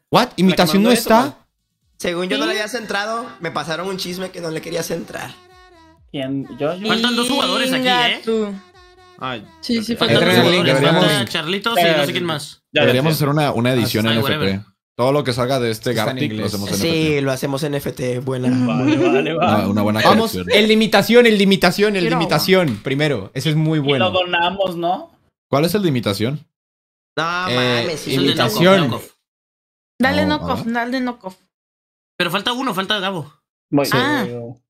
¿What? ¿Imitación no está? Según yo no le había centrado, me pasaron un chisme que no le quería centrar. ¿Quién? ¿Yo? Faltan 2 jugadores aquí, ¿eh? Ay, Sí, sí, Faltan 2 Adrenalin, jugadores. deberíamos- Falta Charlitos y no sé quién más. deberíamos hacer una edición Ay, NFT. whatever. Todo lo que salga de este Está en Gartic lo inglés. hacemos NFT. Sí, lo hacemos en NFT, buena. Vale. Una buena Vamos, colección. el de imitación. Quiero Primero. Ese es muy Y lo bueno. donamos, ¿no? ¿Cuál es el de imitación? No mames, Es el de Imitación. Knockoff. Dale No, knockoff, ¿verdad? dale knockoff. Pero falta uno, falta Gabo. Voy. Ah.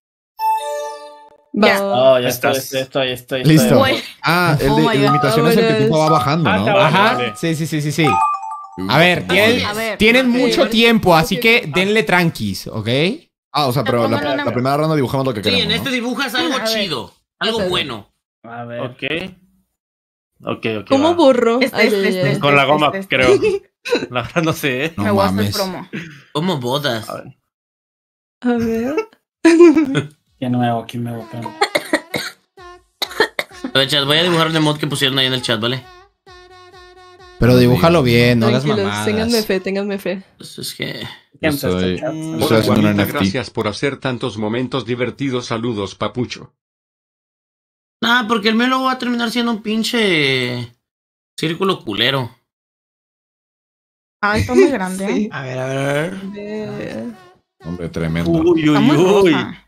Ya. Ya. Oh, ya Estás. estoy. Listo. Güey. Ah, el Oh de my el de God. imitación es el que tipo va bajando, Ah, ¿no? cabrón. Ajá. Vale. Sí. A ver, A ver. tienen Ok. mucho tiempo, así que denle tranquis, ¿ok? Ah, o sea, pero No, no, no. la primera ronda dibujamos lo que Sí, queremos, en este ¿no? dibujas algo A ver. chido. Algo Ok. bueno. A ver. Ok. ¿Cómo va. burro? Con Con la goma, creo. La verdad no sé, ¿eh? No Me voy a hacer mames. promo. ¿Cómo bodas? A ver. A ver. ¿Quién nuevo? Espérame. A ver, chat, voy a dibujar un emote que pusieron ahí en el chat, ¿vale? Pero dibújalo bien, no hagas Tranquilos, mamadas. ténganme fe. Pues es que... ¿Quién Estoy- está? Estoy Hola, haciendo un Juanita, NFT. gracias por hacer tantos momentos divertidos. Saludos, papucho. Ah, porque el mío luego va a terminar siendo un pinche... círculo culero. Ay, está muy grande. Sí. A ver. Hombre, tremendo. Uy, Está muy uy, rosa.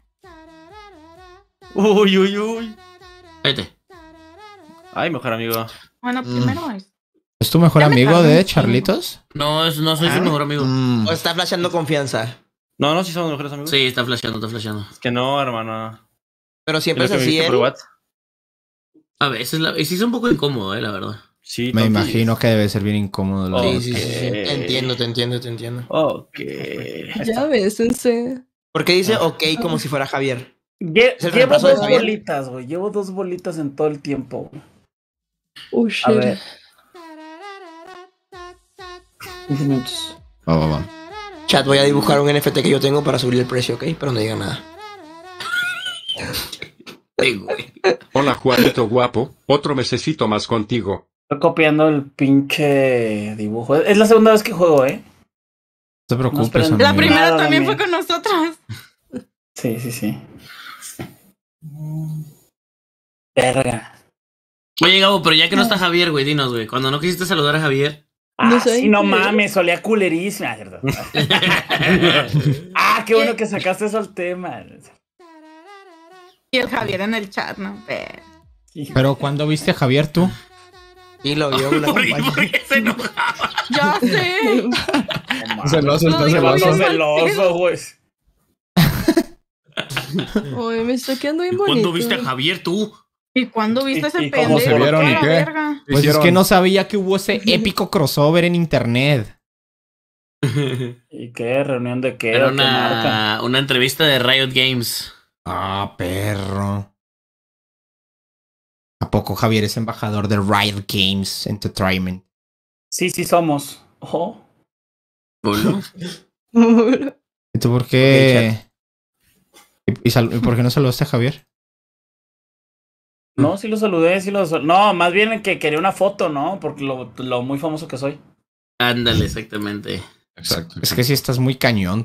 uy. Uy, uy, uy. Vete. Ay, mejor amigo. Bueno, primero es. ¿Es tu mejor Ya me amigo tardé de un chingo. Charlitos? No, no soy su mejor amigo. Mm. O está flasheando confianza. No, no, sí somos mejores amigos. Sí, está flasheando. Es que no, hermano. Pero siempre es Lo que me así, dijiste por él. WhatsApp. A veces y sí es un poco incómodo, la verdad. Sí, Me tontillos. imagino que debe ser bien incómodo. la Oh, verdad. Sí. Te entiendo. Ok. Ya bésense. ¿Por qué dice ok como si fuera Javier? ¿Es el Llevo reemplazo de dos Javier? bolitas, güey. Llevo 2 bolitas en todo el tiempo. Güey. Oh, A shit. ver. 15 minutos. Va. Chat, voy a dibujar un NFT que yo tengo para subir el precio, ¿ok? Pero no diga nada. Sí, güey. Hola, Juanito guapo. Otro mesecito más contigo. Estoy copiando el pinche dibujo. Es la segunda vez que juego, ¿eh? No te preocupes, No, esperen. La amigo. primera Nada, también Dami. fue con nosotros. Sí. Verga. Oye, Gabo, pero ya que no está Javier, güey, dinos, güey. Cuando no quisiste saludar a Javier... No sé. Sí, no mames, solía culerísima. Ah, cierto. Qué bueno que sacaste eso al tema. Y el Javier en el chat, ¿no? Pero ¿cuándo viste a Javier tú? Y lo vio una ¿Por compañía. qué se enojaba? Ya sé. Celoso, está No, Se va celoso. celoso, güey. Oye, me está quedando bien bonito. ¿Cuándo viste a Javier tú? ¿Y cuándo viste ese ¿Y cómo pendejo? se vieron y ¡A la qué? verga! Pues es que no sabía que hubo ese épico crossover en internet. ¿Y qué? ¿Reunión de qué? Era ¿O qué marca? una entrevista de Riot Games. Ah, perro. ¿A poco Javier es embajador de Riot Games Entertainment? Sí somos. Ojo. ¿Bolo? ¿Y tú por qué? ¿Y por qué no saludaste a Javier? No, sí lo saludé, No, más bien que quería una foto, ¿no? Porque lo muy famoso que soy. Ándale, exactamente. Exacto. Es que sí estás muy cañón.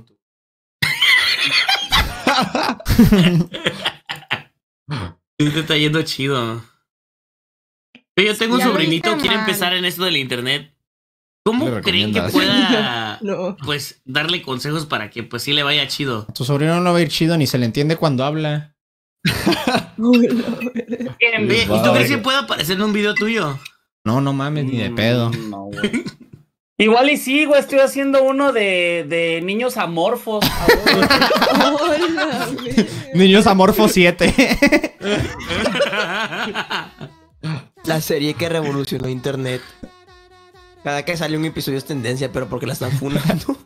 Sí, te está yendo chido. Yo tengo un Ya lo sobrinito, hice quiere mal. empezar en esto del internet. ¿Cómo ¿Le creen que recomiendas? pueda, No. pues, darle consejos para que, pues, sí le vaya chido? A tu sobrino no va a ir chido ni se le entiende cuando habla. Oye, ¿y tú crees que pueda aparecer en un video tuyo? No mames, ni de pedo. No, güey. Igual y sí, güey, estoy haciendo uno de niños amorfos. Hola, güey. Niños Amorfo 7. La serie que revolucionó internet. Cada que sale un episodio es tendencia, pero porque la están funando.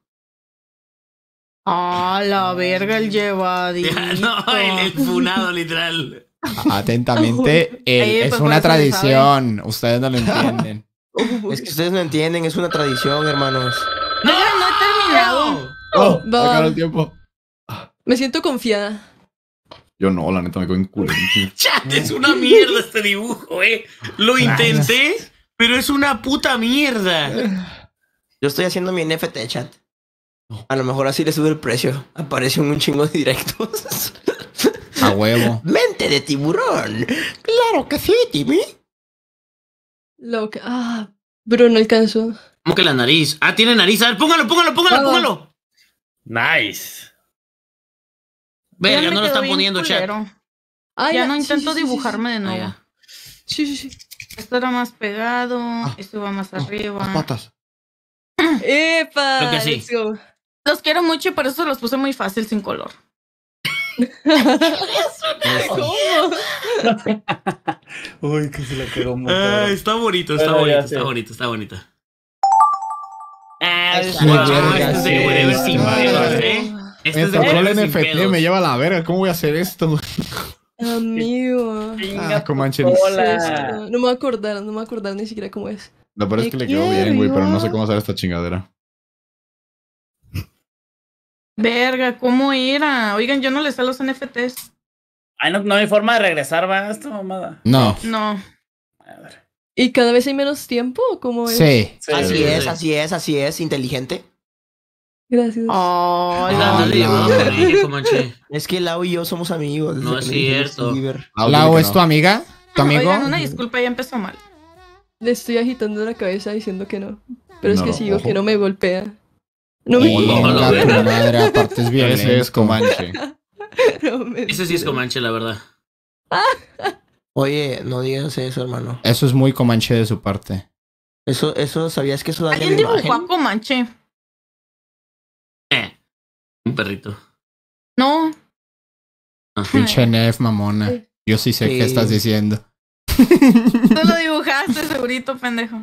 Ah, la verga, el llevadito. No, el funado, literal. Atentamente, es pues, una por eso le tradición. Ustedes no lo entienden. Es que ustedes no entienden, es una tradición, hermanos. No he terminado. Oh, Va. acabó el tiempo. Me siento confiada. Yo no, la neta me quedo en culo. Chat, es una mierda este dibujo, Lo intenté, pero es una puta mierda. Yo estoy haciendo mi NFT, chat. A lo mejor así le sube el precio. Aparece un chingo de directos. A huevo. ¡Mente de tiburón! ¡Claro que sí, Timmy! Loca. Bro, no alcanzo. ¿Cómo que la nariz? Tiene nariz. A ver, póngalo. Nice. Verga, Ya me no lo quedó están bien poniendo, chat. culero. Ah, Ya no sí, intento sí, sí, dibujarme de nuevo. ya. Sí. Esto era más pegado, esto va más arriba. Las patas. ¡Epa! Creo que sí. Let's go. Los quiero mucho y por eso los puse muy fácil sin color. ¿Cómo? Uy, que se le pegó mucho. Está bonito, Bueno, ya sé. está bonito. Muy verga, este es de sí, Wherever sí. sin pedos, ¿eh? Este Me es de tocó el Wherever sin NFT, pedos. me lleva a la verga. ¿Cómo voy a hacer esto? Amigo. Comanche. No me voy a acordar ni siquiera cómo es. Lo peor es que le quedó bien, güey, pero no sé cómo hacer esta chingadera. Verga, ¿cómo era? Oigan, yo no les sé los NFTs. Ay, no hay forma de regresar, va, esta mamada. No. No. A ver. ¿Y cada vez hay menos tiempo o cómo es? Sí. Así es, inteligente. Gracias. Oh, Dale, Hola. Comanche. Es que Lau y yo somos amigos. No es cierto. Lau, ¿es tu amiga? ¿Tu amigo? Oigan, una disculpa, ya empezó mal. Le estoy agitando la cabeza diciendo que no. Pero es No, que sigo, ojo. que no me golpea. No me Venga, tu madre, aparte es violento. Ese es Comanche. no me- Ese sí es Comanche, la verdad. Oye, no digas eso, hermano. Eso es muy comanche de su parte. Eso, ¿sabías que eso daña la ¿Alguien dibujó imagen? a Comanche? Un perrito. No. Pinche Nef, mamona. Yo sí sé Sí. qué estás diciendo. Tú lo dibujaste, segurito, pendejo.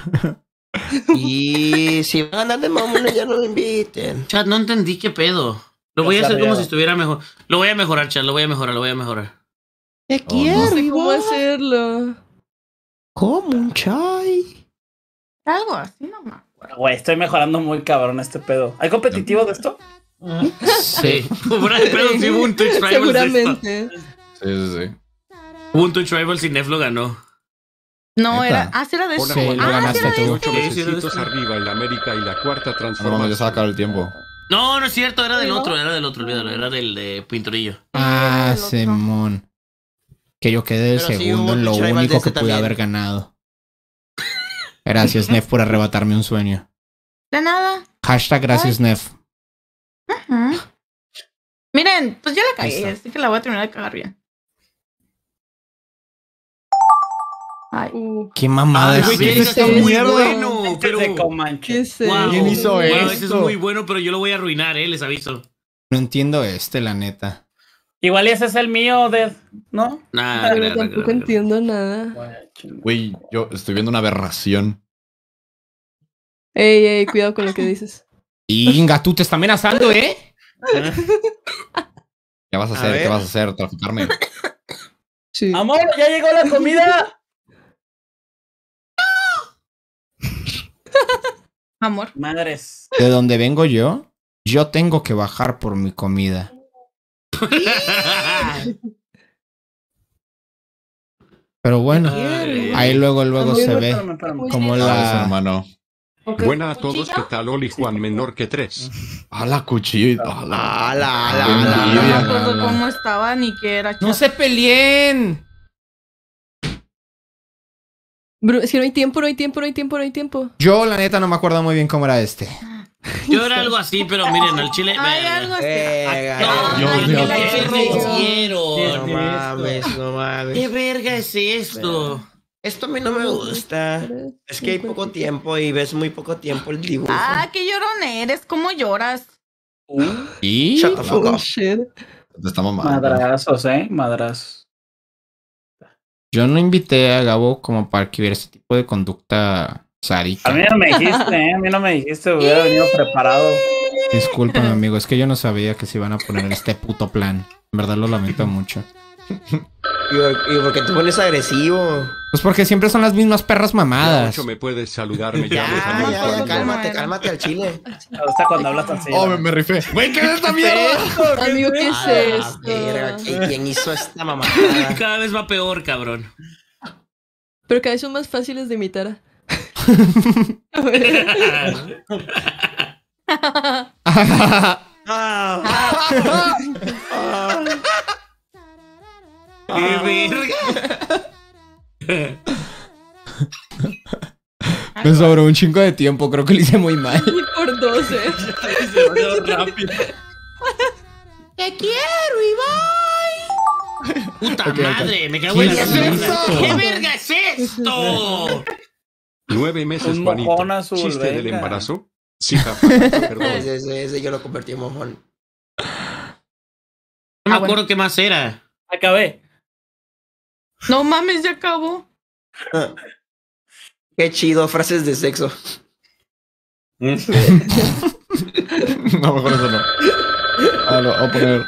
Y si van a andar de mamona, ya no lo inviten. Chat, no entendí qué pedo. Lo voy a hacer como si estuviera mejor. Lo voy a mejorar, chat, lo voy a mejorar. Te quiero. No sé cómo hacerlo. Como un chai. Algo así nomás. Güey, estoy mejorando muy cabrón este pedo. ¿Hay competitivo de esto? Sí. Fuera de pedo, sí hubo un Twitch Rivals. Seguramente. Sí. Hubo un Twitch Rivals y Nef lo ganó. No, ¿Neta? era. Sí, era de Hola, eso. Sí, Juan. lo ganaste era de tú. este. 8 Sí, sí, mesecitos sí. arriba en América y la cuarta No, transformación. ya se va a acabar el tiempo. No, no es cierto, era del otro, olvídalo, era del de Pinturillo. Ah, el otro. Simón. Que yo quedé de Pero sí segundo hubo en lo Twitch Rivals único de que este pude también. haber ganado. Gracias, Nef, por arrebatarme un sueño. De nada. Hashtag gracias, Nef. Ujú. Miren, pues ya la Ahí cagué, está. así que la voy a terminar de cagar bien. Ay. ¿Qué mamada Ay, es güey, que esta? ese está muy bueno, pero... Este es de Comanche. ¿Qué es eso? Wow, ¿Quién hizo wow, esto? ese es muy bueno, pero yo lo voy a arruinar, les aviso. No entiendo la neta. Igual y ese es el mío, Dead, ¿no? Nah, Pero tampoco entiendo nada. Güey, yo estoy viendo una aberración. Ey, cuidado con lo que dices. Inga, tú te estás amenazando, ¿eh? ¿Qué vas a hacer? ver. ¿Qué vas a hacer? ¿Traficarme? Sí. Amor, ya llegó la comida. Amor. Madres. De donde vengo yo tengo que bajar por mi comida. Pero bueno, ahí luego se ve Espérame. como Gracias, la... hermano. Buena a todos, ¿qué tal? Oli Juan menor que 3. A la cuchilla. A la. No me envidia. acuerdo cómo estaba ni qué era. ¡No se peleen! Bro, es que no hay tiempo. Yo, la neta, no me acuerdo muy bien cómo era este. Yo era algo así, pero miren, al chile... Hay algo así. Dios mío, ¿Qué qué me No hicieron? mames, no mames. ¿Qué verga es esto? Esto a mí no me gusta. Es que hay poco tiempo y ves muy poco tiempo el dibujo. Ah, qué llorón eres. ¿Cómo lloras? ¿Y? Shut the fuck Oh, up. shit. Te está mamando. Madrazos, madrazos. Yo no invité a Gabo como para que hubiera este tipo de conducta sádica. A mí no me dijiste, A mí no me dijiste, hubiera venido preparado. Discúlpame, amigo, es que yo no sabía que se iban a poner en este puto plan. En verdad lo lamento mucho. ¿Y por qué te pones agresivo? Pues porque siempre son las mismas perras Ya mamadas. 8 me puedes saludar, me Ya, llamo Samuel ya, Juan cálmate, menor. cálmate al chile. Me gusta cuando hablas así. Oh, me rifé. Güey, ¿qué es esta mierda? Amigo, ¿qué es Ah, esto? verga, ¿quién hizo esta mamada? Cada vez va peor, cabrón. Pero cada vez son más fáciles de imitar. ¡Qué verga! Me sobró un chingo de tiempo, creo que lo hice muy mal. Y por 12. rápido. ¡Te quiero, Ibai! ¡Puta madre! ¡Me cago ¿Qué en la es mierda! eso? ¿Qué verga es esto? 9 meses, Un Juanito. mojón azul, ¿Chiste del venga. embarazo? Sí, papá, perdón. Ese yo lo convertí en mojón. No me acuerdo qué más era. Acabé. No mames, ya acabó. Qué chido, frases de sexo. No, mejor eso no. Voy a poner.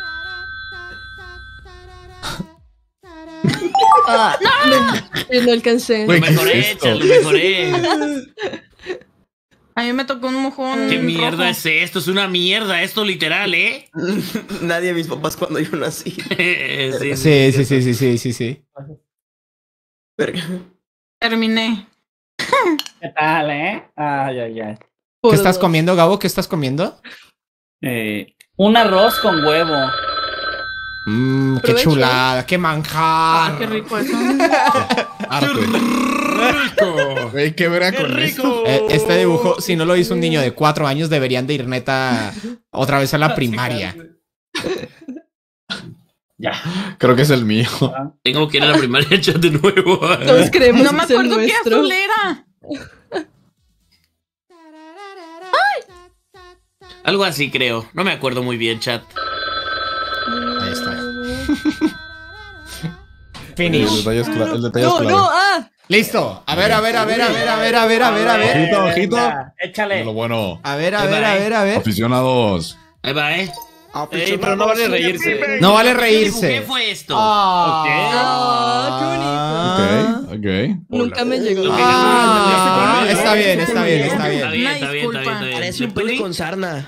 No alcancé. Güey, Lo ¿qué es mejoré, esto? Chad, lo mejoré. A mí me tocó un mojón. ¿Qué mierda rojo. es esto? Es una mierda, esto literal, ¿eh? Nadie de mis papás cuando yo nací. Sí. Verga. Terminé. ¿Qué tal, Ay, ay, ay. Por ¿Qué estás 2. comiendo, Gabo? ¿Qué estás comiendo? Un arroz con huevo. Qué Provecho. chulada, qué manjar. Ah, qué rico eso. Harto. Güey, qué verga con esto. Este dibujo, si no lo hizo un niño de 4 años, deberían de ir neta otra vez a la primaria. Ya. Creo que es el mío. Tengo que ir a la primaria chat de nuevo. Todos creemos No me que es el acuerdo qué nuestro. azul era. Algo así creo. No me acuerdo muy bien, chat. Ahí está. El Finish. detalle es clave. El detalle es No, clave. no, Listo. A ver. Ojito, ojito. Venga, échale. De lo bueno. A ver. Aficionados. Ahí va, ¿eh? Pero no vale reírse. No vale ¿Qué reírse. fue esto? Ah, Ok, ok. Nunca me llegó. Está bien. Está bien, está bien, Una está bien, disculpa. está bien. Parece un pene con sarna.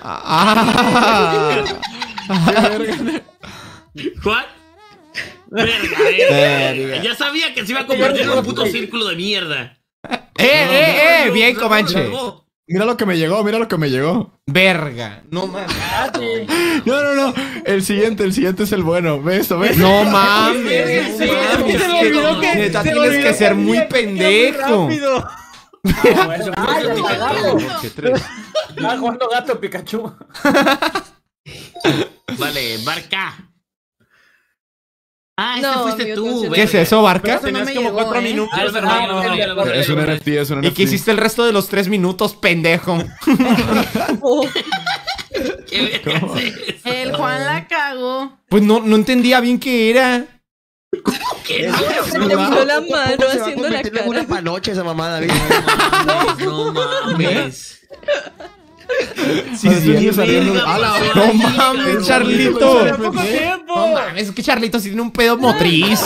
¿Cuál? Verga. Ya sabía que se iba a convertir en un puto círculo de mierda. Bien, Comanche. Mira lo que me llegó, mira lo que me llegó. Verga. No mames. No. El siguiente es el bueno. Ve esto, ve. No mames. Sí, es que se me olvidó que- Neta, se me tienes olvidó que ser que muy pendejo. Rápido. Ay, Noche 3. Estaba jugando gato Pikachu. Vale, Barca. Ah, este No, fuiste amigo, tú, concierto. ¿Qué es eso, Barca? Eso no me Tenías como llegó, 4 ¿eh? minutos. Ah, es verdad, ya lo vi, ya lo vi. Es un NFT, es un NFT. ¿Y qué hiciste el resto de los 3 minutos, pendejo? Oh, ¿Qué verga es eso? El Juan la cagó. Pues no entendía bien qué era. ¿Qué? se le hundió la mano Se va a haciendo la convertir en una cara. panoche esa mamada, ¿viste? No mames. Sí, No mames, Charlito. Poco tiempo. No mames, es que Charlito sí tiene un pedo motriz.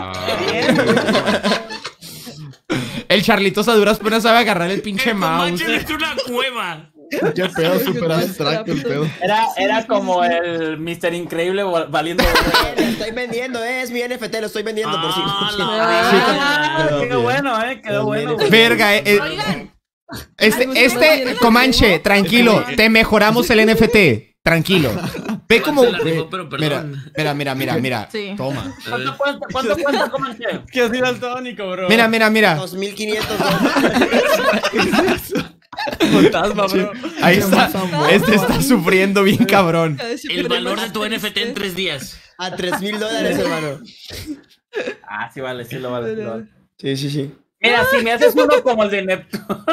El Charlito a duras penas sabe agarrar el pinche mouse. Comanche es una cueva. Qué pedo súper abstracto el pedo. Era como el Mr. Increíble valiendo. Lo estoy vendiendo, es mi NFT, lo estoy vendiendo por si. Quedó bueno, quedó bueno. Verga, Oigan, Comanche, tranquilo, te mejoramos el NFT. Tranquilo. Ve como. Se la rifó, pero perdón. Mira. Sí. Toma. ¿Cuánto cuesta, Comanche? Que ha sido el tónico, bro. Mira. 2.500 dólares. Fantasma, bro. Ahí está. Este está sufriendo bien cabrón. El valor de tu NFT en 3 días. A $3,000, hermano. Ah, sí vale, sí lo vale. Sí. Mira, si me haces uno como el de Neptuno.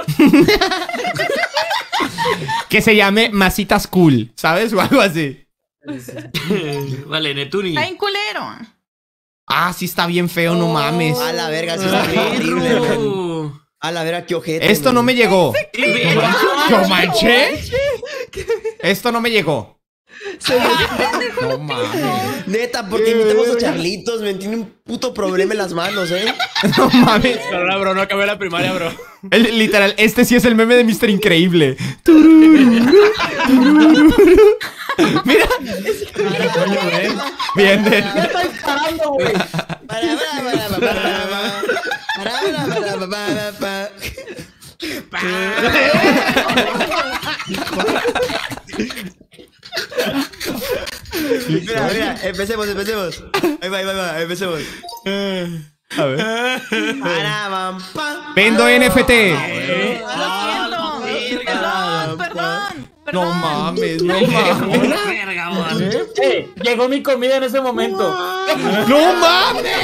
Que se llame Masitas Cool, ¿sabes? O algo así. Vale, Netuni. está en culero. Ah, sí está bien feo, no mames. A la verga, sí está horrible, man. Perro. A la verga, qué ojete. Esto no me llegó. ¿Qué verga? ¿Comanche? Esto no me llegó. No mames. Neta, porque invitamos a Charlitos, me tiene un puto problema en las manos, No mames. Pero, bro, no acabé la primaria, bro. Literal, este sí es el meme de Mr. Increíble. Mira. Bien. Ya estoy parando, güey. Mira, empecemos. Ahí va, empecemos. A ver. Vendo NFT. Lo siento. Perdón. No mames, no mames. Verga, man. Llegó mi comida en ese momento. ¡No mames!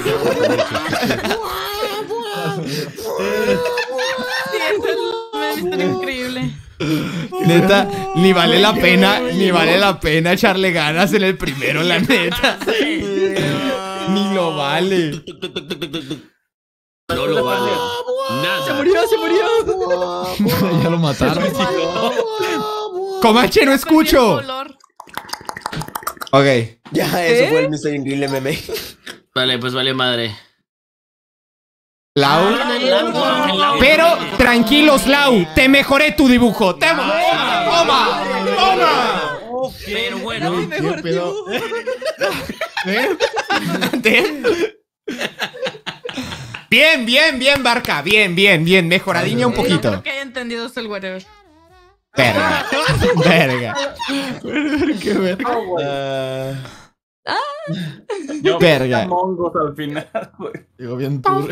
Sí, eso es increíble. Neta, ni vale la pena echarle ganas en el primero, la neta. Ni lo vale. No lo vale. Nada. Se murió. Ya lo mataron. Comanche, no escucho. Ok. Ya, eso fue el Mr. Increíble meme. Vale, pues vale madre. Lau. Pero tranquilos, Lau. Te mejoré tu dibujo. ¡Toma! Pero bueno. ¿Qué pedo? Bien, Barca. Bien. Mejoradiña un poquito. Creo que haya entendido eso el whatever. Verga. Qué verga. Yo Verga. mongos al final, güey. Digo bien tú.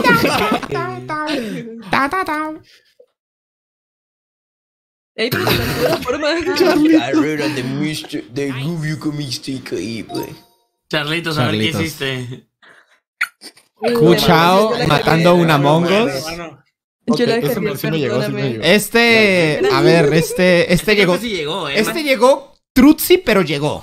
Ey, pero se mantuvo la forma. Carrera de Rubio comiste increíble. Charlitos, a ver qué Charlitos. hiciste. Cuchao matando a un Among Us. Hermano. Yo la Ese cargué, sí me llegó, sí me perdóname. llegó. A ver, este llegó. Creo que sí llegó, Este llegó Trutzi, pero llegó.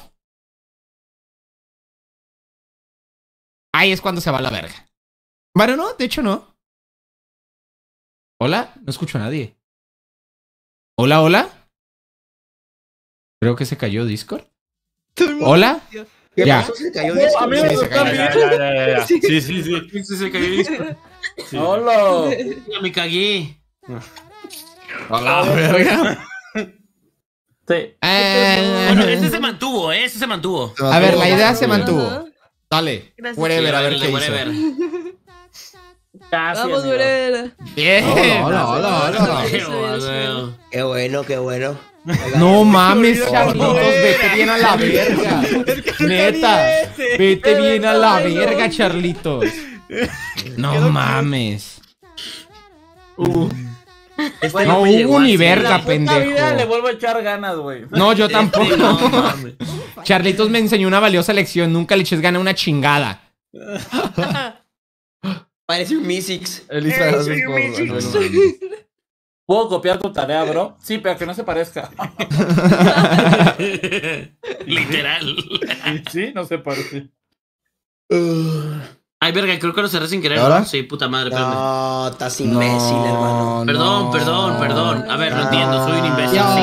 Ahí es cuando se va a la verga. Bueno, no, de hecho no. ¿Hola? No escucho a nadie. ¿Hola? Creo que se cayó Discord. ¿Hola? ¿Qué Ya. pasó? Se cayó A mí Discord. me se cayó. Ya. Sí. Sí, se cayó Discord. Hola. Ya me cagué. Hola, verga. Sí. Bueno, ese se mantuvo, ese se mantuvo. A ver, la idea se Ajá. mantuvo. Dale. Gracias. Whatever, a ver qué Whatever. hizo. Casi, Vamos, amigo. Morena. Bien. Hola. Qué Qué bueno. No mames, Charlitos, vete bien a la verga. Neta, vete bien a la verga, Charlitos. No mames. No hubo ni verga, La vida le pendejo. vuelvo a echar ganas, güey. No, yo tampoco. No, mames. Charlitos me enseñó una valiosa lección. Nunca le eches gana a una chingada. Parece un Mysics. Elisa, gracias por... ¿Puedo copiar tu tarea, bro? Sí, pero que no se parezca. Literal. Sí, no se parece. Ay, verga, creo que lo cerré sin querer. ¿Ahora? ¿No? Sí, puta madre, espérame. No, estás imbécil, hermano. Perdón. A ver, lo entiendo, soy un imbécil, sí.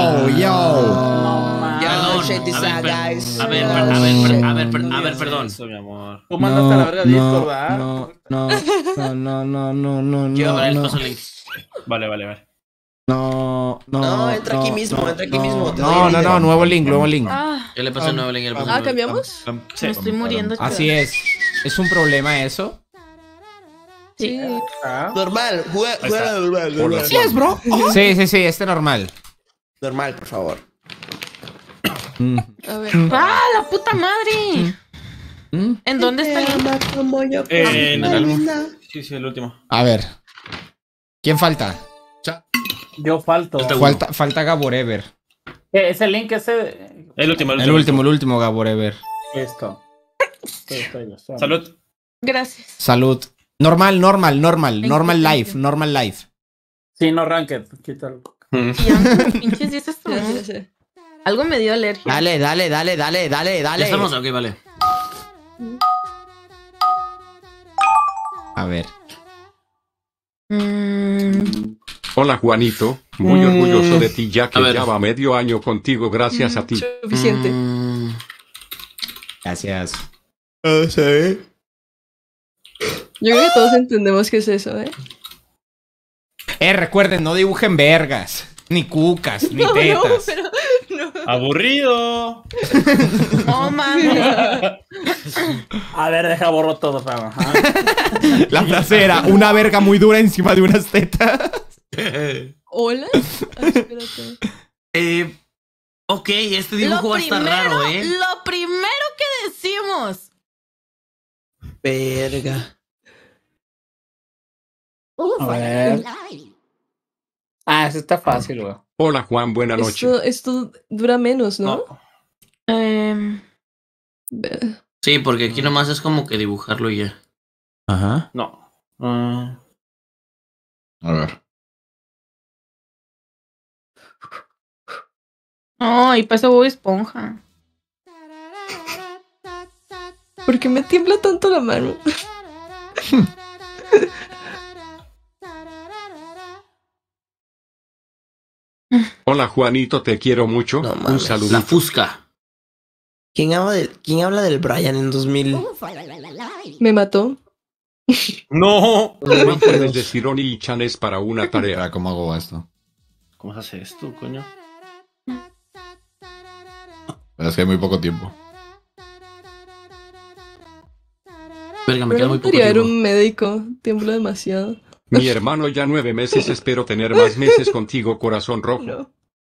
Yo, check this out, Perdón. guys. A ver, perdón. Eso, mi amor. Tú mandaste a la verga Discord, ¿verdad? No. A ver, les paso el link. Vale. No, entra aquí mismo. No, nuevo link. Ah, Yo le pasé el nuevo link. ¿Cambiamos? me estoy muriendo. Así es. ¿Es un problema eso? Sí. Normal, juega normal. Sí es, bro. Sí, este normal. Normal, por favor. A ver. ¡Ah, la puta madre! ¿En dónde está el link? En el... Sí, el último. A ver. ¿Quién falta? Yo falto. Falta Gaborever. ¿Qué? ¿Ese link ese? El último. El último Gaborever. Esto. Salud. Gracias. Salud. Normal life. Sí, no ranked. Quítalo. Y ya, pinches 10 esto. Sí. Algo me dio alergia. Dale. ¿Ya estamos? Ok, vale. A ver. Hola Juanito, muy orgulloso de ti ya A que ver. ya va medio año contigo gracias a ti. Suficiente. Gracias. Yo creo que todos entendemos qué es eso, ¿eh? Recuerden, no dibujen vergas. Ni cucas, ni tetas. No. Aburrido. No mames. A ver, deja borro todo, Fama. La frase era una verga muy dura encima de unas tetas. ¿Hola? Ay, espérate. Ok, este dibujo va a estar raro, ¿eh? Lo primero que decimos. Verga. A ver. Ah, eso está fácil, güey. Hola Juan, buena noche. Esto dura menos, ¿no? Sí, porque aquí nomás es como que dibujarlo y ya. Ajá. No. A ver. Ay, pasa Bob Esponja. ¿Por qué me tiembla tanto la mano? Hola Juanito, te quiero mucho. No Un mames. saludo. La Fusca. ¿Quién habla del Brian en 2000? Me mató. No. No puedes decir Oni-chan es para una tarea. ¿Cómo hago esto? ¿Cómo se hace esto, coño? Es que hay muy poco tiempo. Verga, me Pero queda no muy poco quería ver tiempo. un médico. Tiemblo demasiado. Mi hermano ya 9 meses, espero tener más meses contigo, corazón rojo. No.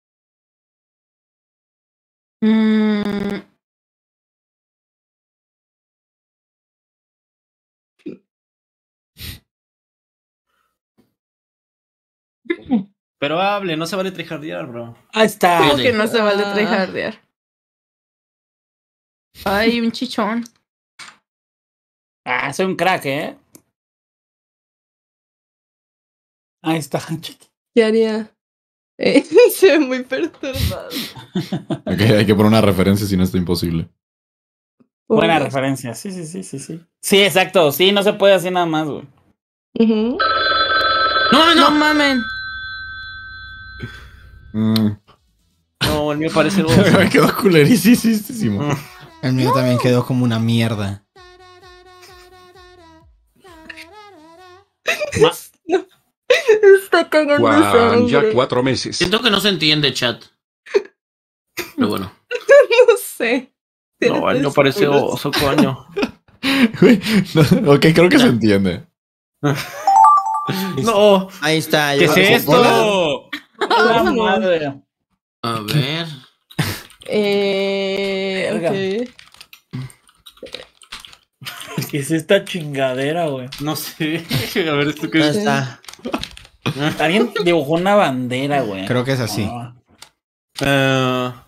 Pero hable, no se vale trijardear, bro. Ahí está. ¿Cómo Dale. que no se vale tryhardear? Ay, un chichón. Ah, soy un crack, ¿eh? Ahí está. ¿Qué haría? Se ve muy perturbado. Ok, hay que poner una referencia si no está imposible. Buena Pobre. referencia. Sí, sí, sí, sí, sí. Sí, exacto. Sí, no se puede así nada más, güey. Ujú. ¡No, No no! mamen. No, el mío parece Me quedó culerísimo. El mío también quedó como una mierda. Está cagando Juan, ya sangre. 4 meses. Siento que no se entiende, chat. Pero bueno. No sé. No, el mío parece oso, coño. Güey, no, ok, creo que se entiende. No. Ahí está. ¿Qué yo- es esto? La madre. A ver. Verga. Ok. ¿Qué es esta chingadera, güey? No sé. A ver, ¿esto qué Ahí es? está. Alguien dibujó una bandera, güey. Creo que es así. Ah.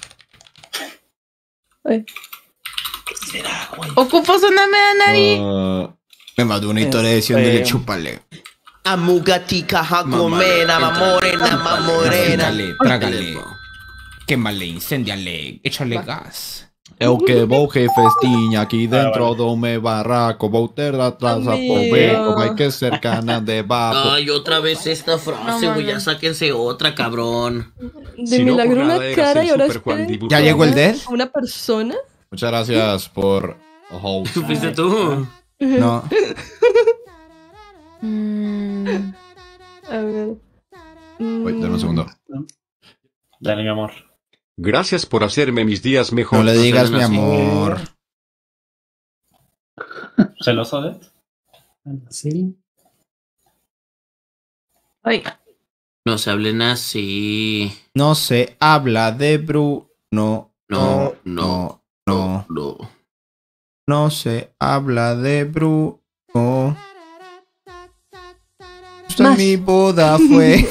Ay. ¿Qué será, güey? Ocupo sonarme a nadie. Me mandó una historia diciendo de chúpale. Amugatica, jacomena, mamorena, mamorena. Trágale, trágale. Quémale, incéndiale, échale gas. Eu que vou festiña aquí dentro do me barraco, vou ter atrás a Amigo. pobeco, vai que ser cana debajo. Ay, otra vez esta frase, No güey. Ya mames. sáquense otra, cabrón. De Si no, milagro por una nada eras cara el y ahora Super Juan esperen dibujado. ¿Ya llegó el dead? a una persona. Muchas gracias por host. ¿Fuiste tú? No. A ver. Wait, dame un segundo. Dale, mi amor. Gracias por hacerme mis días mejor. No le digas mi así. amor. ¿Celoso de? Sí. Ay, No se hablen así. No se habla de Bruno. No, no, no. no. No se habla de Bruno. Justo en Más. mi boda fue.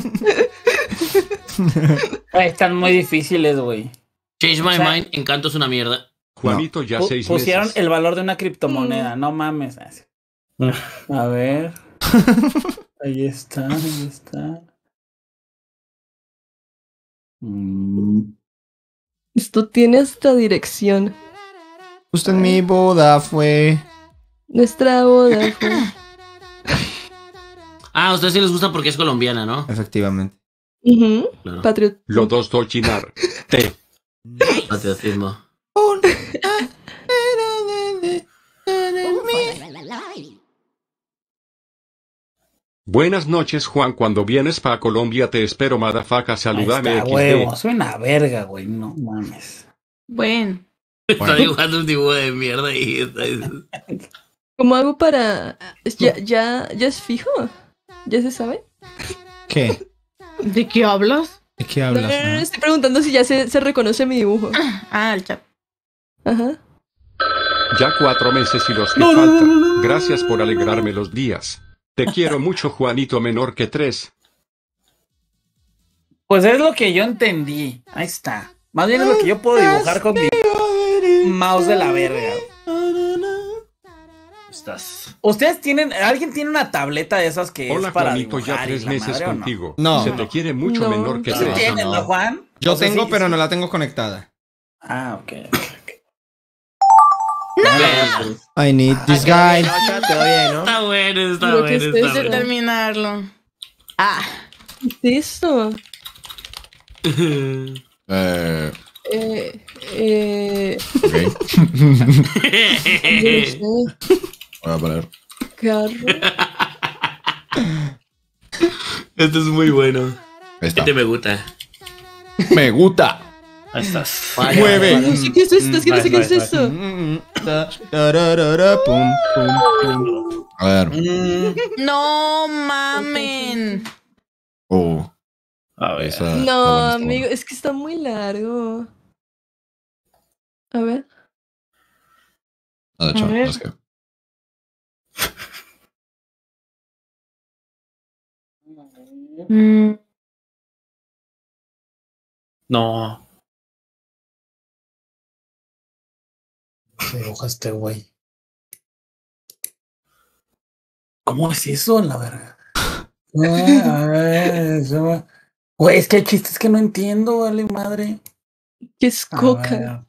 Ay, están muy difíciles, güey. Change my O sea- mind. Encanto es una mierda. Juanito ya 6 Pusieron meses. el valor de una criptomoneda, no mames. A ver. Ahí está, ahí está. Esto tiene hasta dirección. Justo en mi boda fue. Nuestra boda fue. Ah, a ustedes sí les gusta porque es colombiana, ¿no? Efectivamente. Ujú. Claro. Patriot. Los dos dolcinar. Te. Patriotismo. Buenas noches, Juan. Cuando vienes para Colombia te espero, madafaca. Saludame, Ahí está, XD. huevo. Soy una verga, güey. No mames. bueno. Está dibujando un dibujo de mierda y está... ¿Cómo hago para...? ¿Ya es fijo? ¿Ya se sabe? ¿Qué? ¿De qué hablas? ¿De qué No, hablas? no, no, no? estoy preguntando si ya se reconoce mi dibujo. Ah, el chat. Ajá. Ya 4 meses y los que faltan. Gracias por alegrarme los días. Te quiero mucho, Juanito menor que 3. Pues es lo que yo entendí. Ahí está. Más bien es lo que yo puedo dibujar con mi mouse de la verga. Estás. ¿Ustedes tienen, alguien tiene una tableta de esas que Hola, es para Juanito, ya dibujar y 3 la meses madre, ¿o no? contigo. No. Se te quiere mucho No. menor que ¿Sí 3. tienes, no, Juan? Yo O sea, tengo, sí, pero sí. no la tengo conectada. Ah, ok. I need this guy. No, chat, todo bien, ¿no? Está bueno, está Lo que bueno, estés está De bueno. terminarlo. Ah. ¿Qué es eso? Ok. No sé. Voy a poner. Carro. Esto es muy bueno. Ahí está. Este me gusta. Me gusta. Ahí estás. Vale, Mueve. vale, No sé qué es esto, es que no sé qué es Vale, esto. Tararara, pum, pum, pum. A ver. No mamen. Oh, A ver. esa. No, está buena, está amigo, buena. es que está muy largo. A ver. No, de hecho, A ver. no es que. Mm, No. Se dibuja este güey. ¿Cómo es eso, la verga? A ver, güey, es que hay chistes que no entiendo, vale madre. ¿Qué es A coca? ver.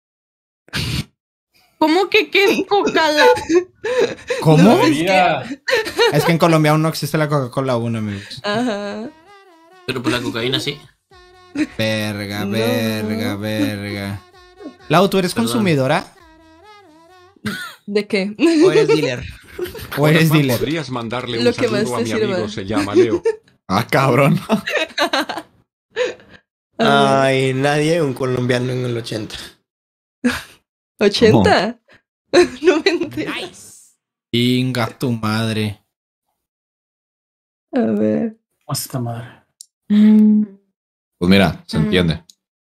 ¿Cómo que qué es coca? ¿Cómo? Mira. Es que en Colombia aún no existe la Coca-Cola 1, amigos. Ajá. Pero por la cocaína sí. Verga, No. verga. Lau, ¿tú eres Perdón. consumidora ¿De qué? O eres dealer. o eres Juan, dealer? ¿podrías mandarle Lo un que más saludo a te mi sirva. amigo? Se llama Leo. Ah, cabrón. Ay, nadie, un colombiano en el 80. 80. No me entero. Inga tu madre. A ver. ¿Cómo es esta madre? Mm, Pues mira, se entiende.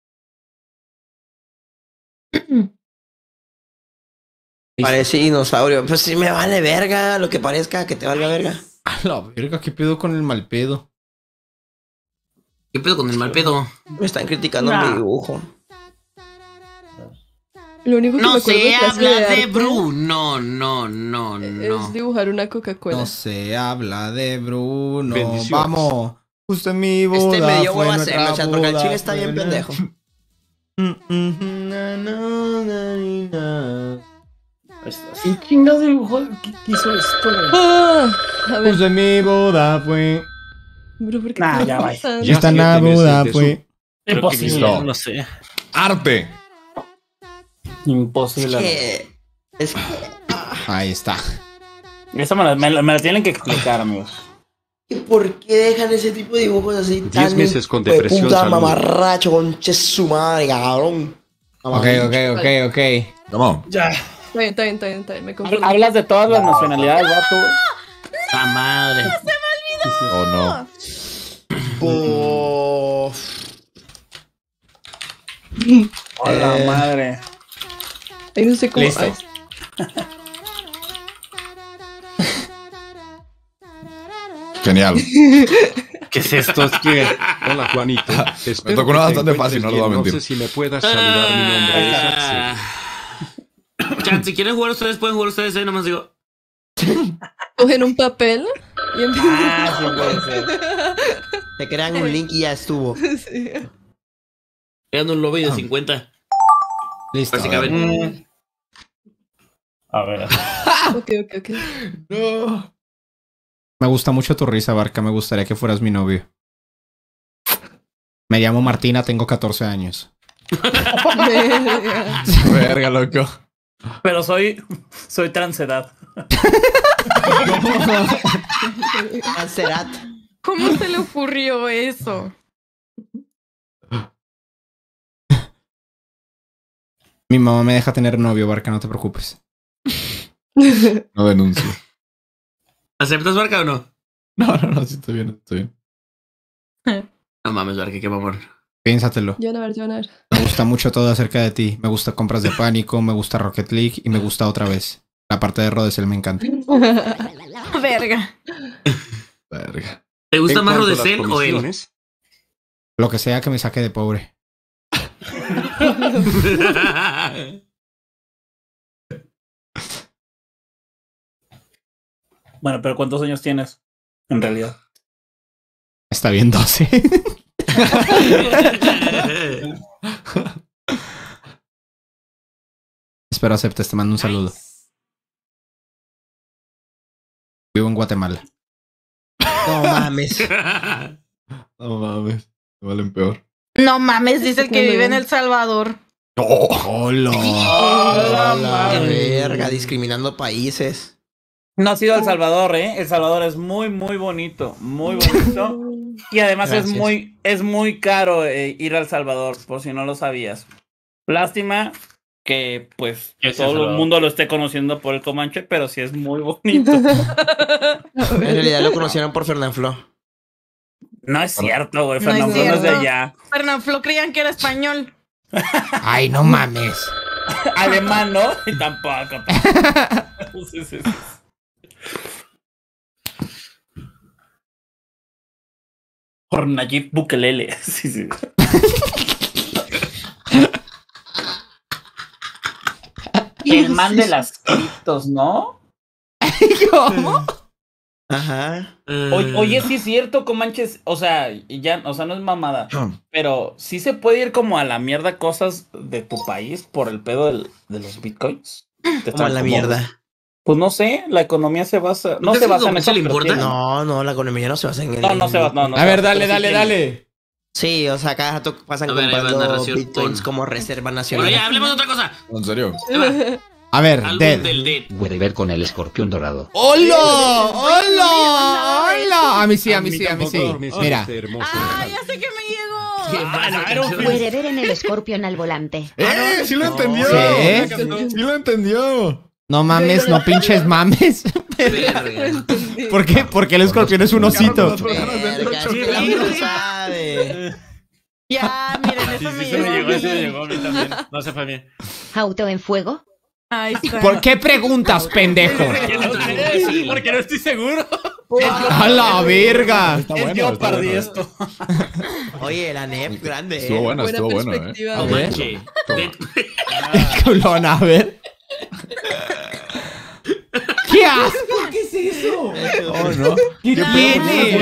Parece dinosaurio. Pues sí me vale verga lo que parezca, que te valga verga. A la verga, ¿qué pedo con el mal pedo? ¿Qué pedo con el mal pedo? Me están criticando Nah. mi dibujo. Lo único que me No acuerdo se de clase habla de arte Bruno. No. es dibujar una Coca-Cola. No se habla de Bruno. Bendiciones. Vamos. Justo en mi boda. Este me dio fue huevo a nuestra hacerlo, chat, porque el boda, chile está bien fue pendejo. Ahí estás. ¿Qué chingados dibujó? ¿Qué hizo esto, güey? Ah, a ver, Justo en mi boda fue. bro, ¿por qué Nah, te ya está va. pasando? Ya Esta 7 meses boda de fue. Creo que Imposible. Listo. no sé. ¡Arte! Imposible. Es que Ahí está. Esa me la tienen que explicar, amigos. ¿por qué dejan ese tipo de dibujos así 10 tan meses con hijo de depresión, puta, saludos. mamarracho, conche su madre, cabrón? Ok. Come on. Ya. Está bien, me confundo. Hablas de todas las nacionalidades, vato. La madre. Oh, no. Hola, madre. Ay, no sé cómo. Listo. Ay, Genial. ¿Qué es esto? Es que. Hola, Juanito. Me tocó una bastante fácil, no lo voy a mentir. No sé si me puedas saludar. Mi nombre es Axel. Chat, si quieren jugar ustedes, pueden jugar ustedes, nomás digo. Cogen un papel y empiezan. Ah, sí puede ser. Te crean un link y ya estuvo. Sí. Quedando un lobby de 50. Listo. Así que a ver. A ver. Ok. No. Me gusta mucho tu risa, Barca. Me gustaría que fueras mi novio. Me llamo Martina, tengo 14 años. Verga. Verga, loco. Pero soy transedad. Cancerat. ¿Cómo se le ocurrió eso? Mi mamá me deja tener novio, Barca, no te preocupes. No denuncio. ¿Aceptas, Barca, o no? No, sí estoy bien, estoy bien. No mames, verga, qué mamón. Piénsatelo. Yo a ver. Me gusta mucho todo acerca de ti. Me gusta Compras de Pánico, me gusta Rocket League y me gusta Otra Vez. La parte de Rodesel me encanta. Verga. Verga. ¿Te gusta En más cuanto a las Rodesel o él? comisiones, Lo que sea que me saque de pobre. Bueno, pero ¿cuántos años tienes? En realidad. Está bien 12. Espero aceptes, te mando un saludo. Vivo en Guatemala. No mames. No mames. Me valen peor. No mames, dice el que vive en El Salvador. ¡Hola! Qué verga, discriminando países. No has ido a El Salvador, ¿eh? El Salvador es muy, muy bonito. Muy bonito. Y además Gracias. es muy caro ir a El Salvador, por si no lo sabías. Lástima que, pues, ¿Qué es El todo el Salvador? mundo lo esté conociendo por el Comanche, pero sí es muy bonito. En realidad lo conocieron por Fernanfloo. No es cierto, güey. No es Fernando no es de cierto. allá. Fernanfloo creían que era español. ¡Ay, no mames! Alemán, ¿no? Y tampoco. Sí, sí, sí. Por Nayib Bukele. Sí, sí. El man de las criptos, ¿no? ¿Cómo? Ajá. Oye, sí es cierto, Comanches. O sea, no es mamada. Pero sí se puede ir como a la mierda cosas de tu país por el pedo de los bitcoins. Como a la mierda. Pues no sé, la economía se basa. No ¿Crees se que basa en como eso. se le pero importa? tiene- No, la economía no se basa en el. No se basa. No, A ver, dale. Sí, o sea, cada rato pasan A ver, ahí va comprando narración bitcoins con- como reserva Bueno, nacional. ya, hablemos de otra cosa. ¿En serio? Ahí va. A ver, Álbum Dead. del Dead. Puede ver con el escorpión dorado. ¡Hola! ¡Hola! A mí sí. tampoco me Mira. parece hermoso. ¡Ah, ya sé que me llegó! Puede ver en el Scorpion al volante. ¡Sí lo entendió! ¿Sí? ¡Sí lo entendió! No mames, no pinches mames. Verga. ¿Por qué? Porque el escorpión es un osito. Verga, es que la no sabe. Ya, miren, eso me llegó. Ese me llegó a mí también. No se fue bien. Auto en fuego. Ahí está. ¿Por qué preguntas, pendejo? Porque no estoy seguro. ¡A la verga! Está Es bueno. yo está perdí bueno. esto. Oye, la NEP grande, Estuvo bueno, Buena estuvo bueno, perspectiva. No ver. manches. Dead. Culón, a ver. ¡Qué asco! ¿Qué es eso? Oh, no. ¿Qué tiene?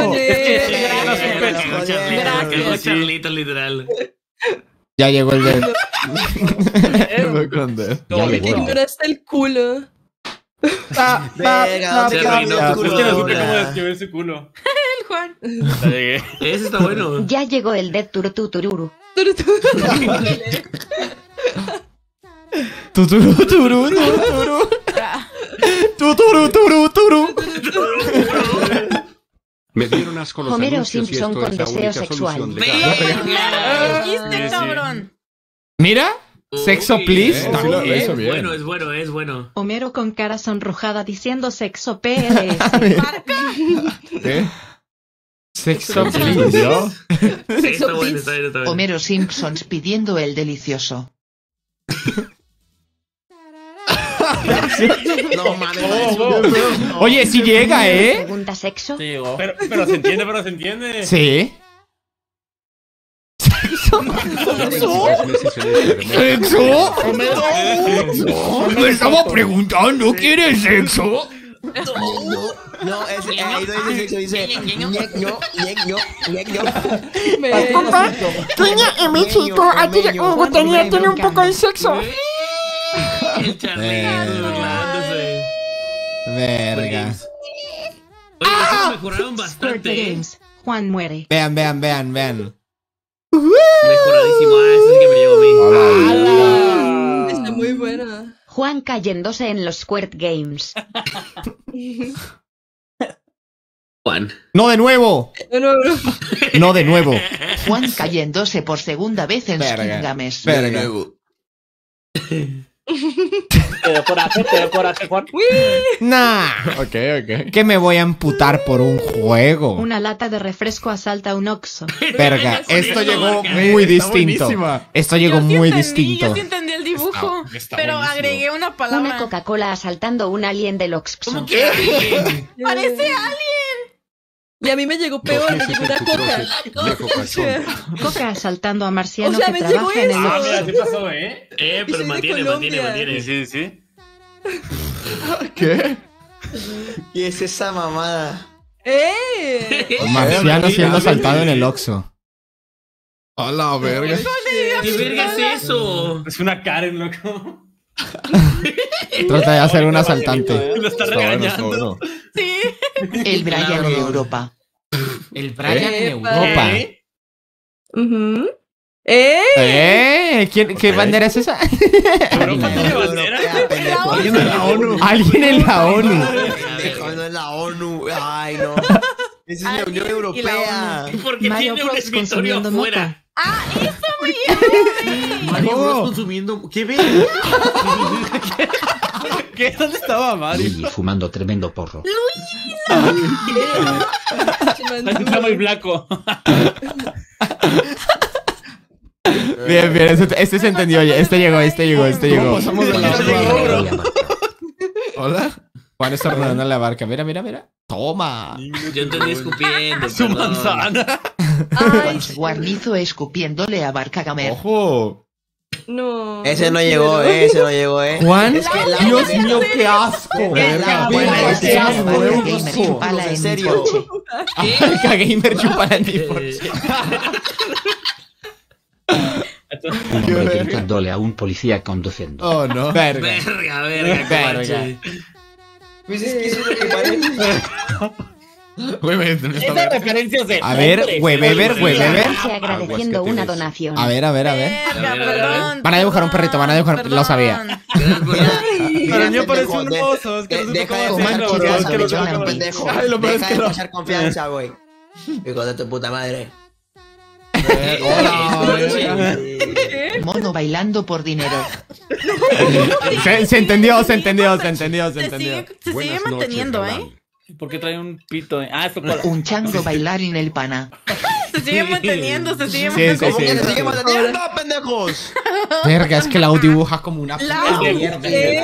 Gracias. Charlito, literal. Ya llegó el Dead. Voy con Dead. Ya Te llegó. ignoraste el culo. Verga, ¿dónde Se quedó arruinó. mi Es culo que no supe cómo ahora? describir ese culo. El Juan. Ya llegué. Ese está bueno. Ya llegó el Dead Turututururu. Tuturu, turu, tuturu. Tuturu, turu, turu. Me dieron asco los Homero anuncios y Simpson esto con es la deseo única sexual. solución legal. Verga. Dijiste, sí. cabrón. Mira, sexo Uy, please. Sí, lo hizo bien. Bueno, es bueno, es bueno. Homero con cara sonrojada diciendo sexo PLS. ¿Qué? Sexo ¿Se please. entendió? Sí, está bueno, está bien, está bien. Homero Simpsons pidiendo el delicioso. No mames, Oye, si llega, ¿eh? Pregunta sexo. Sí, llegó. Pero se entiende. Sí. Dos meses en este hermoso- ¿Sexo? Me estaba preguntando, ¿quieres sexo? No, ahí no dice sexo, dice ñeño. Tiene un poco de sexo. El Charlito burlándose. Verga. Oye, eso mejoraron Squirt bastante, ¿eh? Games. Juan muere. Vean. Mejoradísimo. Ah, eso sí que me llegó a mí. Está muy buena. Juan cayéndose en los Squirt Games. Juan. No de nuevo. No. No de nuevo. Juan cayéndose por segunda vez en Verga. Squid Games. Verga. Te dio coraje, Juan. Nah. Ok. Que me voy a emputar por un juego. Una lata de refresco asalta a un Oxxo. Verga, esto llegó muy distinto. Esto llegó muy distinto. Yo sí entendí el dibujo, pero agregué una palabra. Una Coca-Cola asaltando un alien del Oxxo. ¡Parece alien! Y a mí me llegó peor, me llegó una coca. Coca asaltando a marciano O sea, que me trabaja llegó en el eso. Ah, mira, Oxxo. sí pasó, ¿eh? Y Pero soy de mantiene. Colombia. Sí. ¿Qué? ¿Qué es esa mamada? Marciano siendo asaltado en el Oxxo. A la verga. ¿Qué verga es eso? Es una Karen, loco. Trata de hacer un asaltante. Lo está Está bueno, está regañando. bueno. Sí. El Brian de Europa. El Brian en Epa. Europa. Ujú. ¿Qué bandera es esa? Europa tiene bandera. Alguien de la ONU. Alguien en la ONU. No es la ONU. Ay, no. Esa es la Unión Europea. Porque Mario tiene un Bros escritorio consumiendo afuera. Mario Bros consumiendo. ¿Qué ve? ¿Qué? ¿Dónde estaba Mario? Luigi fumando tremendo porro. Está muy blanco. Bien, este se entendió. Este llegó. Pasamos de la Hola. Juan está rodando en la barca. Mira. Toma. Yo entendí escupiendo. Su perdón. manzana. Ay, Guarnizo escupiéndole a Barca Gamer. Ojo. no. Ese no llegó, Juan, Es que el Dios audio- mío, qué asco. Verga, Barca qué asco, Gamer chupala en en serio. coche. Barca Gamer chupa la Un hombre gritándole a un policía conduciendo. Oh, no. Verga. Verga, Comanche. Pues es que eso es lo que parece. Güey, me está Esas referencias de. A ver, Webeber. Se agradeciendo Aguas que una tienes. donación. A ver. Verga, perdón. Van a dibujar un perrito, lo sabía. Pero yo parece un Pendejo, oso. Es que no sé Deja de cómo pasar hacerlo, bro. Es que lo confianza, tengo que pendejo. Ay, lo peor es Deja que de no. pasar confianza, güey. Hijo de tu puta madre. Mono bailando por dinero. Se entendió. Se sigue Buenas manteniendo, noches, ¿eh? galán. ¿Por qué trae un pito? Ah, es cola. Un chango bailar en el pana. Se sigue manteniendo, se sigue Sí, manteniendo. ¿Cómo que se sigue manteniendo, pendejos? Verga, es que la dibuja como una Lau, mierda.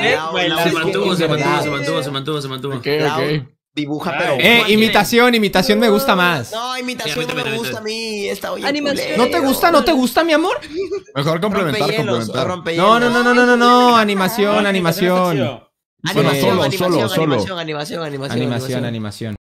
Se mantuvo. Ok. Dibuja, pero. Imitación me gusta más. No, imitación no me gusta a mí. Está bien. Animación. ¿No te gusta, mi amor? Mejor complementar. No, animación. Animación. Bueno, solo. Animación. Animación.